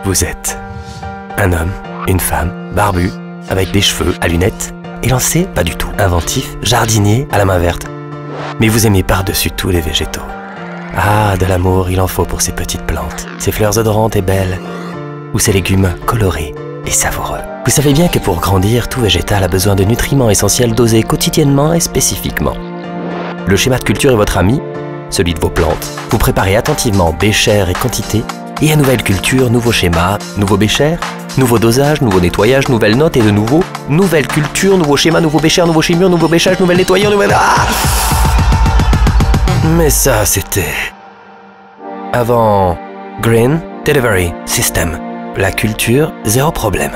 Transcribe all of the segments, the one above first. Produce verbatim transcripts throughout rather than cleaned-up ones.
Vous êtes un homme, une femme, barbu, avec des cheveux, à lunettes, élancé, pas du tout, inventif, jardinier, à la main verte. Mais vous aimez par-dessus tout les végétaux. Ah, de l'amour, il en faut pour ces petites plantes, ces fleurs odorantes et belles, ou ces légumes colorés et savoureux. Vous savez bien que pour grandir, tout végétal a besoin de nutriments essentiels dosés quotidiennement et spécifiquement. Le schéma de culture est votre ami, celui de vos plantes. Vous préparez attentivement béchère et quantité, et à nouvelle culture, nouveau schéma, nouveau béchère, nouveau dosage, nouveau nettoyage, nouvelle note et de nouveau, nouvelle culture, nouveau schéma, nouveau béchère, nouveau chimure, nouveau béchage, nouvelle nettoyeur, nouvelle... Ah Mais ça, c'était... avant Green Delivery System. La culture, zéro problème.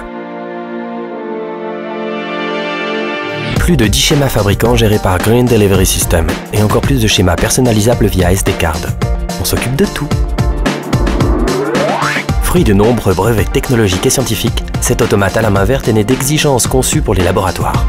Plus de dix schémas fabricants gérés par Green Delivery System et encore plus de schémas personnalisables via S D card. On s'occupe de tout. Fruit de nombreux brevets technologiques et scientifiques, cet automate à la main verte est né d'exigences conçues pour les laboratoires.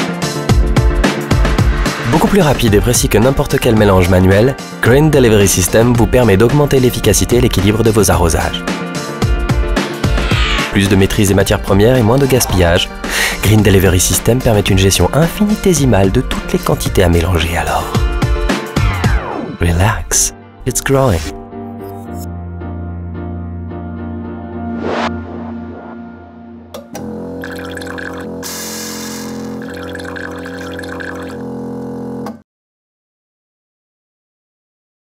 Beaucoup plus rapide et précis que n'importe quel mélange manuel, Green Delivery System vous permet d'augmenter l'efficacité et l'équilibre de vos arrosages. Plus de maîtrise des matières premières et moins de gaspillage, Green Delivery System permet une gestion infinitésimale de toutes les quantités à mélanger alors. Relax, it's growing.